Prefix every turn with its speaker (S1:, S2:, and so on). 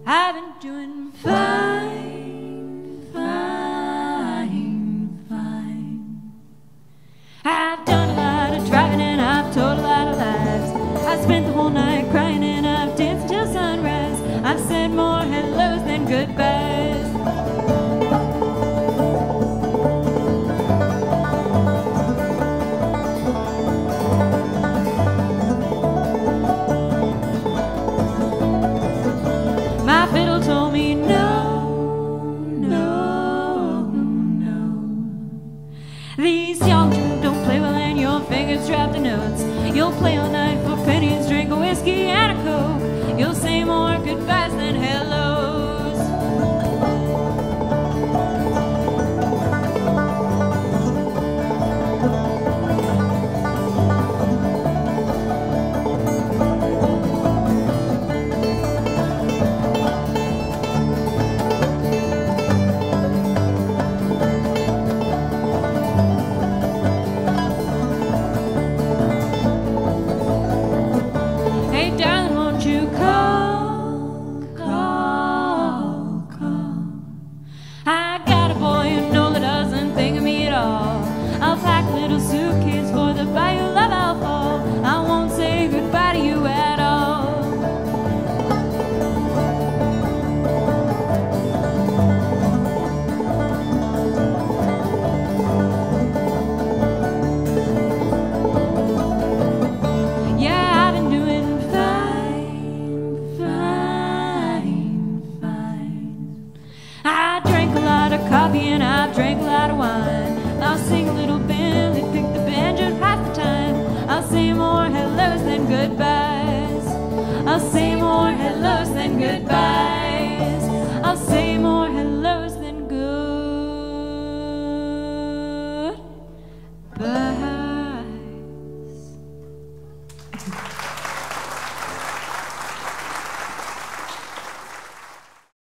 S1: I've been doing fine, fine, fine. I've done a lot of driving and I've told a lot of lies. I spent the whole night crying and I've danced till sunrise. I've said more hellos than goodbyes. My fiddle told me no, no, no. These young children don't play well and your fingers drop the notes. You'll play all night for pennies, drink a whiskey and a coke. You'll say more goodbyes than hellos. Hey darling, won't you call, call, call? I got a boy who knows doesn't think of me at all. I'll pack a little suitcase for the bayou love I'll fall. I won't say goodbye to you at all. Yeah, I've been doing fine, fine, fine. I drank a lot of coffee and I drank a lot of wine. I'll sing a little Billy, pick the banjo half the time. I'll say more hellos than goodbyes. I'll say more hellos than goodbyes. I'll say more hellos.